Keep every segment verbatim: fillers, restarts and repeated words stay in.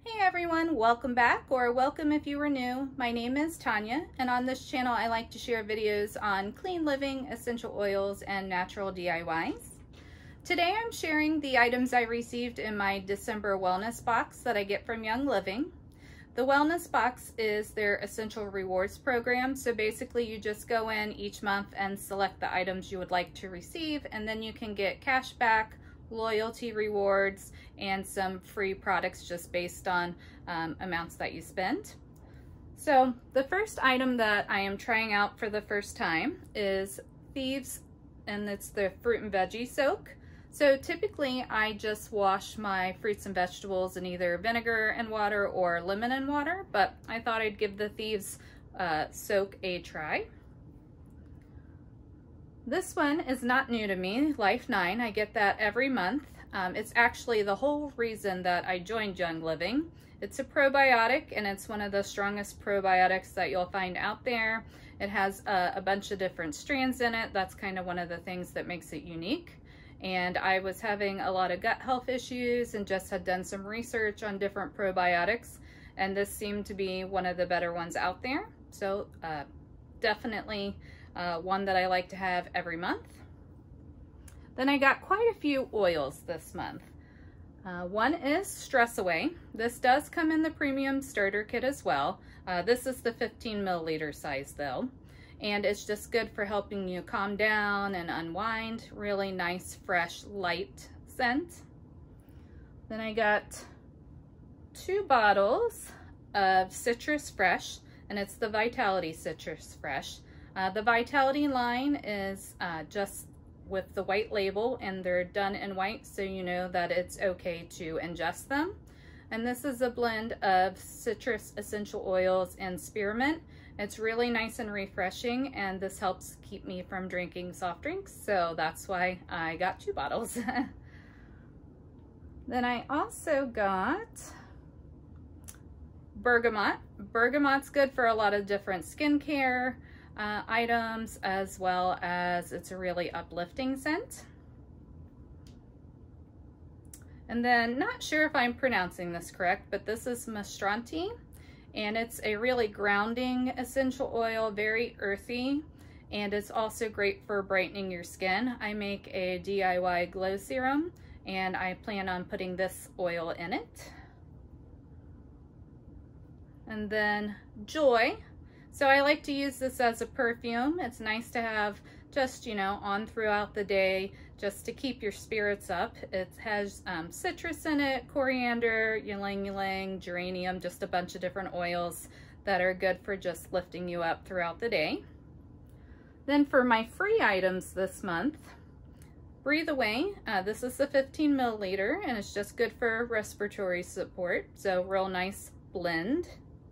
Hey everyone, welcome back, or welcome if you were new. My name is Tanya, and on this channel I like to share videos on clean living, essential oils, and natural D I Ys. Today I'm sharing the items I received in my December wellness box that I get from Young Living. The wellness box is their essential rewards program, so basically you just go in each month and select the items you would like to receive, and then you can get cash back, loyalty rewards, and some free products just based on um, amounts that you spend. So the first item that I am trying out for the first time is Thieves, and it's the fruit and veggie soak. So typically I just wash my fruits and vegetables in either vinegar and water or lemon and water, but I thought I'd give the Thieves uh, soak a try. This one is not new to me, Life nine. I get that every month. Um, it's actually the whole reason that I joined Young Living. It's a probiotic, and it's one of the strongest probiotics that you'll find out there. It has a, a bunch of different strands in it. That's kind of one of the things that makes it unique. And I was having a lot of gut health issues and just had done some research on different probiotics, and this seemed to be one of the better ones out there. So uh, definitely Uh, one that I like to have every month. Then I got quite a few oils this month. Uh, one is Stress Away. This does come in the premium starter kit as well. Uh, this is the fifteen milliliter size though, and it's just good for helping you calm down and unwind. Really nice, fresh, light scent. Then I got two bottles of Citrus Fresh, and it's the Vitality Citrus Fresh. Uh, the Vitality line is uh, just with the white label, and they're done in white, so you know that it's okay to ingest them. And this is a blend of citrus essential oils and spearmint. It's really nice and refreshing, and this helps keep me from drinking soft drinks, so that's why I got two bottles. Then I also got Bergamot. Bergamot's good for a lot of different skincare Uh, items, as well as it's a really uplifting scent. And then, not sure if I'm pronouncing this correct, but this is Mastranti, and it's a really grounding essential oil, very earthy, and it's also great for brightening your skin. I make a D I Y glow serum, and I plan on putting this oil in it. And then Joy. So I like to use this as a perfume. It's nice to have just, you know, on throughout the day, just to keep your spirits up. It has um, citrus in it, coriander, ylang ylang, geranium, just a bunch of different oils that are good for just lifting you up throughout the day. Then for my free items this month, Breathe Away. Uh, this is the fifteen milliliter, and it's just good for respiratory support. So real nice blend.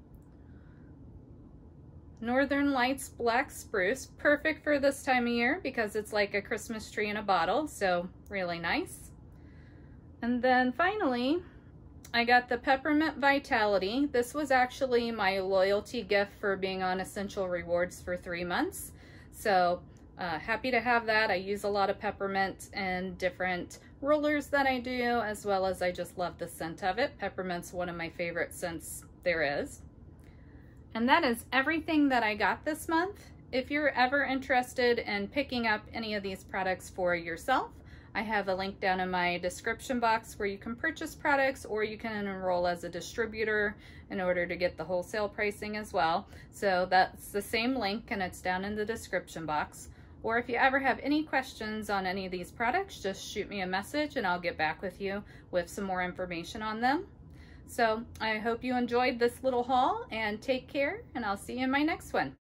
Northern Lights Black Spruce, perfect for this time of year because it's like a Christmas tree in a bottle, so really nice. And then finally, I got the Peppermint Vitality. This was actually my loyalty gift for being on Essential Rewards for three months. So uh, happy to have that. I use a lot of peppermint in different rollers that I do, as well as I just love the scent of it. Peppermint's one of my favorite scents there is. And that is everything that I got this month. If you're ever interested in picking up any of these products for yourself, I have a link down in my description box where you can purchase products, or you can enroll as a distributor in order to get the wholesale pricing as well. So that's the same link, and it's down in the description box. Or if you ever have any questions on any of these products, just shoot me a message and I'll get back with you with some more information on them. So I hope you enjoyed this little haul, and take care, and I'll see you in my next one.